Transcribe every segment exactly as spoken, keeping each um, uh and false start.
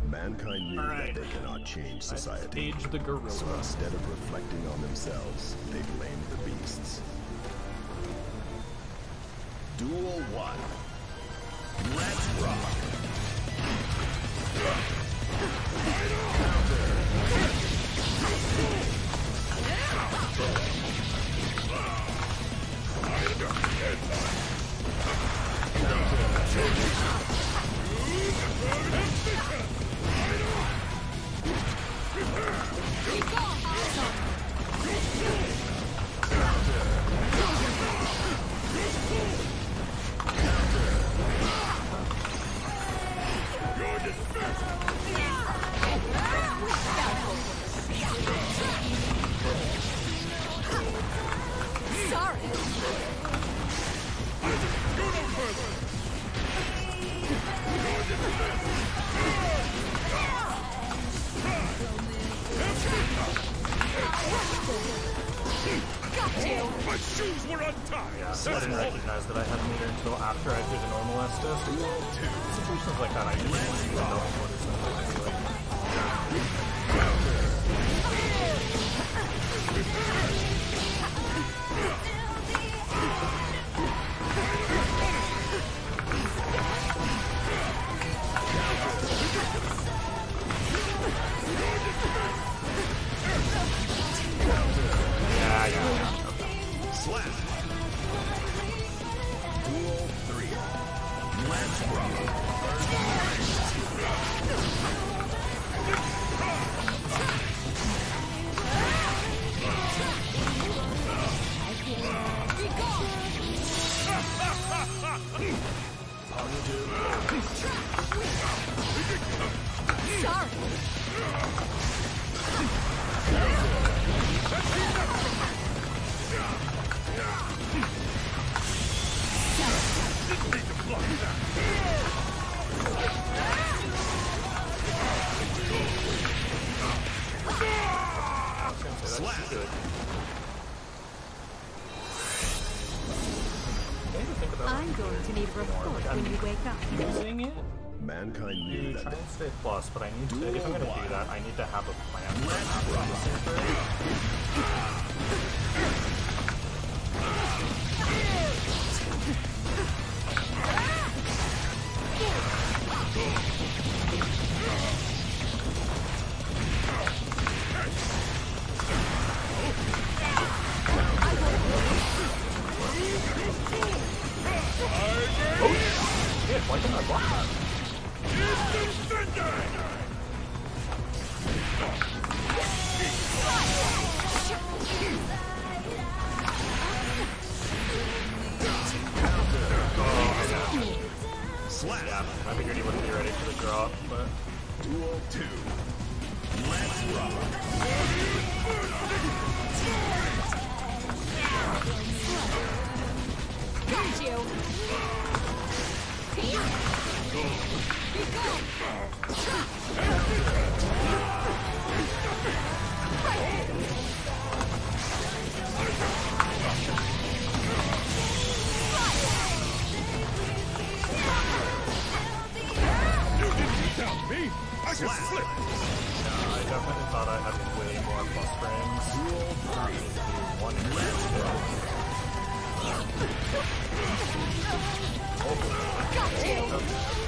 Mankind knew right. that they cannot change society. Age the gorilla. So instead of reflecting on themselves, they blamed the beasts. Duel one. Let's rock. My shoes were untied! Yeah, so I didn't recognize that I had a meter until after I did the normal Estus. Situations like that, I usually don't even know what is anyway. Yeah, yeah, yeah. Slap. Duel three. Let's rock. I'm going to need a report when you wake up. Using it? Mankind You knew try that. and stay plus, but I need to, if I'm going to do that, I need to have a plan for Let's how to rock. listen for it. Oh shit, why didn't I block that? Slap. Yeah, I figured he wouldn't be ready for the drop, but... Duel two. Let's rock. Got you! Without me, I can flip! Yeah, I definitely thought I had way more plus frames. Duel Not three. need to do one and Let's two. rock. Got you!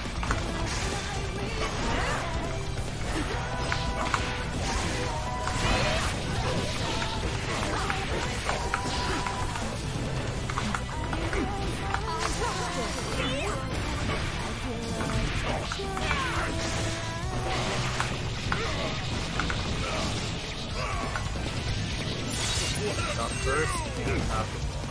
Not first, and half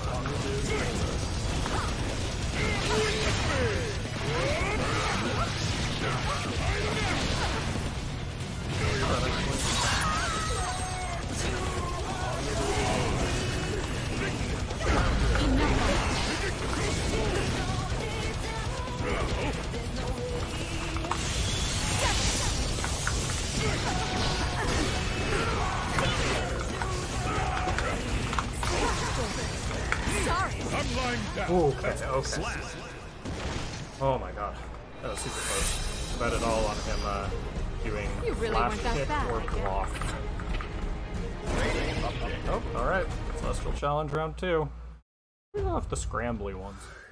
I'm lying down. Okay, okay. Oh my god. That was super close. Bet it all on him uh, doing You really flash weren't that kick bad, or I guess. block. Oh, alright. Celestial Challenge round two. We off the scrambly ones.